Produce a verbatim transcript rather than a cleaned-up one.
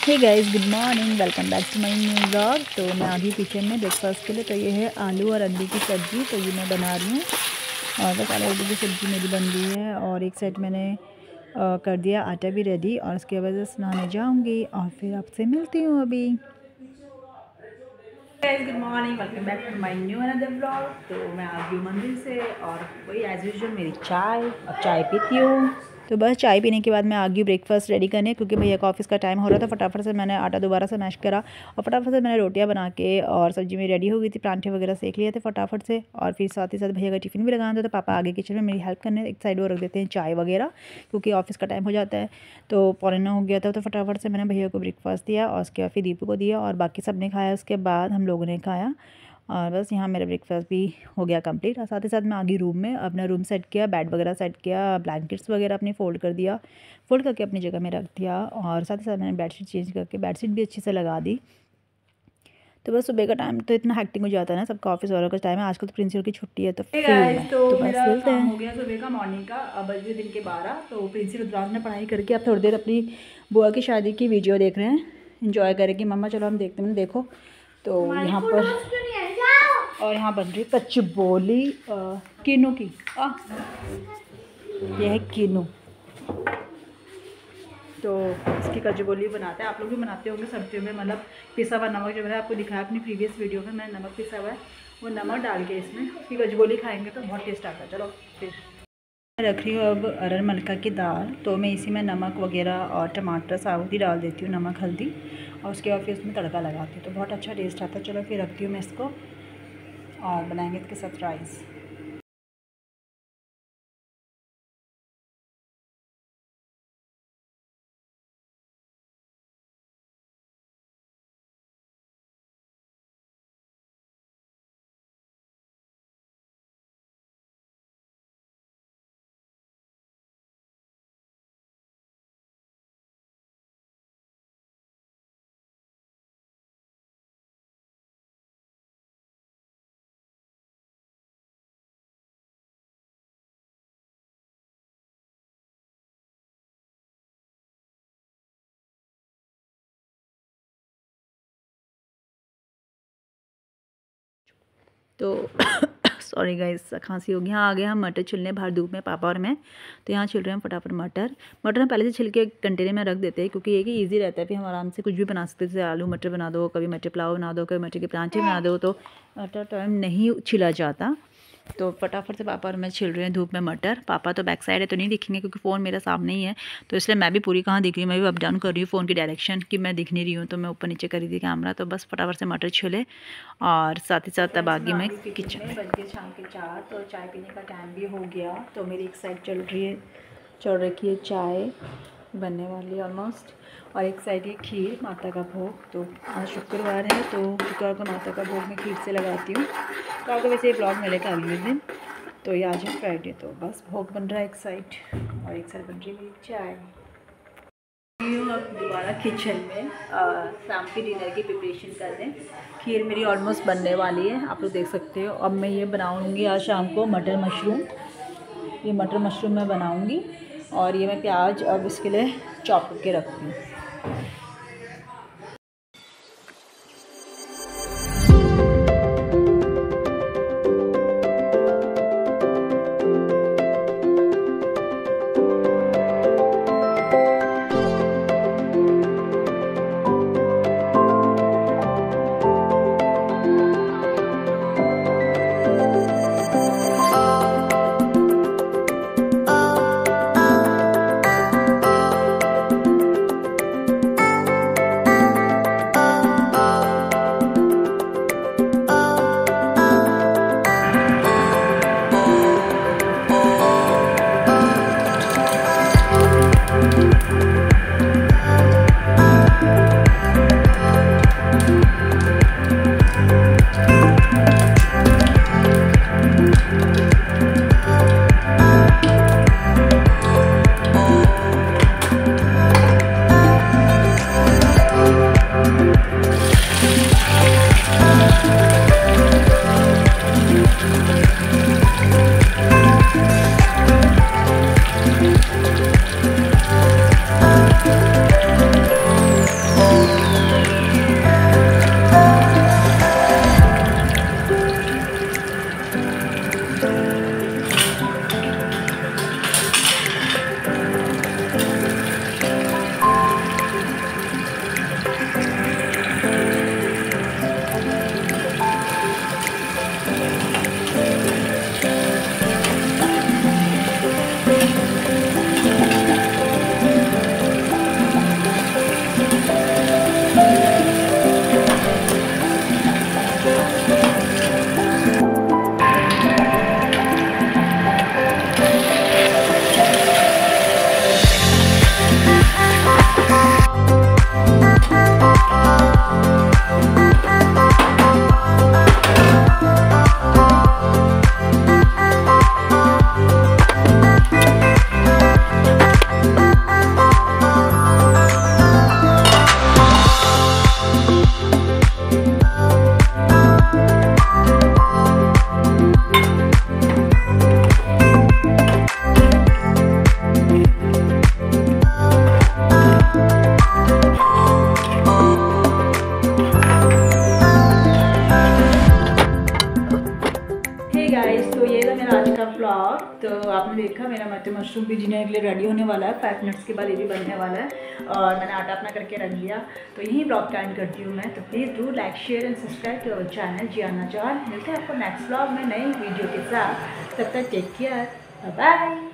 Hey guys, good morning, welcome back to my new vlog. तो मैं आ गई kitchen में ब्रेकफास्ट के लिए। तो ये है आलू और अंडे की सब्ज़ी, तो ये मैं बना रही हूँ। और बस आलू अंडे की सब्ज़ी मेरी बन गई है और एक साइड मैंने आ, कर दिया आटा भी रेडी। और उसके बाद स्नाने जाऊँगी और फिर आपसे मिलती हूँ अभी। Good morning, welcome back to my new another vlog. तो मैं आ गई मंदिर से और वही एज यूजुअल मेरी चाय और चाय पीती हूँ। तो बस चाय पीने के बाद मैं आ गई ब्रेकफास्ट रेडी करने, क्योंकि भैया का ऑफिस का टाइम हो रहा था। फटाफट से मैंने आटा दोबारा से मैश करा और फटाफट से मैंने रोटियां बना के और सब्जी में रेडी हो गई थी। परांठे वगैरह सेक लिए थे फटाफट से। और फिर साथ ही साथ भैया का टिफ़िन भी लगाना था, तो पापा आगे किचन में मेरी हेल्प करने एक साइड वो रख देते हैं चाय वगैरह, क्योंकि ऑफिस का टाइम हो जाता है। तो पौने नौ हो गया था, तो फटाफट से मैंने भैया को ब्रेकफास्ट दिया और उसके बाद फिर दीपू को दिया और बाकी सब ने खाया। उसके बाद हम लोगों ने खाया और बस यहाँ मेरा ब्रेकफास्ट भी हो गया कंप्लीट। और साथ ही साथ मैं आ गई रूम में, अपना रूम सेट किया, बेड वगैरह सेट किया, ब्लैंकेट्स वगैरह अपनी फ़ोल्ड कर दिया, फ़ोल्ड करके अपनी जगह में रख दिया। और साथ ही साथ मैंने बेडशीट चेंज करके बेडशीट भी अच्छे से लगा दी। तो बस सुबह का टाइम तो इतना हैक्टिक हो जाता है ना, सबका ऑफिस वालों का टाइम है। आजकल तो प्रिंसिपल की छुट्टी है, तो फ्री है। तो, तो बस मेरा मिलते काम हैं। हो गया सुबह का, मॉर्निंग का। अब बजे दिन के बारह। तो प्रिंसिपल रुद्रांश ने पढ़ाई करके अब थोड़ी देर अपनी बुआ की शादी की वीडियो देख रहे हैं, इंजॉय करेंगे। मम्मा चलो हम देखते हैं। देखो तो यहाँ पर और यहाँ बन रही कचबोली किनू की। आ, यह है किनू। तो इसकी कचबोली बनाते हैं, आप लोग भी बनाते होंगे सर्दियों में। मतलब पिसा हुआ नमक, जो मैंने आपको दिखाया अपनी प्रीवियस वीडियो में, मैंने नमक पिसा हुआ है, वो नमक डाल के इसमें इसकी कचबोली खाएंगे तो बहुत टेस्ट आता है। चलो फिर मैं रख रही हूँ अब अरहर मलका की दाल। तो मैं इसी में नमक वगैरह और टमाटर साबुत ही डाल देती हूँ, नमक हल्दी, और उसके बाद फिर उसमें तड़का लगाती हूँ, तो बहुत अच्छा टेस्ट आता है। चलो फिर रखती हूँ मैं इसको और बनाएंगे इसके साथ राइस। तो सॉरी गाइस, खांसी हो गई। यहाँ आ गए हम मटर छिलने बाहर धूप में, पापा और मैं। तो यहाँ छिल रहे हैं फटाफट मटर। मटर हम पहले से छिल के कंटेनर में रख देते हैं, क्योंकि ये कि ईजी रहता है, फिर हम आराम से कुछ भी बना सकते हैं। जैसे आलू मटर बना दो, कभी मटर पुलाव बना दो, कभी मटर के परांठे बना दो, तो मटर टाइम नहीं छिला जाता। तो फटाफट से पापा और मैं छिल रहे हैं धूप में मटर। पापा तो बैक साइड है तो नहीं दिखेंगे, क्योंकि फ़ोन मेरा सामने ही है, तो इसलिए मैं भी पूरी कहाँ दिख रही हूँ, मैं भी अप डाउन कर रही हूँ फ़ोन की डायरेक्शन कि मैं दिख नहीं रही हूँ। तो मैं ऊपर नीचे कर रही थी कैमरा। तो बस फटाफट से मटर छिले और साथ ही साथ अब आगे मैं किचन में। बज गए शाम के चार, तो चाय पीने का टाइम भी हो गया। तो मेरी एक साइड चल रही है चल रखी है चाय बनने वाली ऑलमोस्ट, और एक साइड ये खीर, माता का भोग। तो आज शुक्रवार है, तो शुक्रवार को माता का भोग मैं खीर से लगाती हूँ। तो आपको वैसे ये ब्लॉग मिलेगा अगले दिन। तो ये आज है फ्राइडे, तो बस भोग बन रहा है एक साइड और एक साइड बन रही है मेरी चाय। अब दोबारा किचन में शाम की डिनर की प्रिपरेशन कर दें। खीर मेरी ऑलमोस्ट बनने वाली है, आप लोग देख सकते हो। अब मैं ये बनाऊँगी आज शाम को मटर मशरूम। ये मटर मशरूम मैं बनाऊँगी और ये मैं प्याज अब इसके लिए चॉप करके रखती हूँ। ओके गाइस, तो ये था मेरा आज का व्लॉग। तो आपने देखा मेरा मटर मशरूम भी जीने के लिए रेडी होने वाला है। फाइव मिनट्स के बाद ये भी बनने वाला है और मैंने आटा अपना करके रख लिया। तो यही व्लॉग का एंड करती हूँ मैं। तो please do like share and subscribe to our channel Jiyana चार। मिलते हैं आपको नेक्स्ट व्लॉग में नई वीडियो के साथ। तब तक टेक केयर, बाय बाय।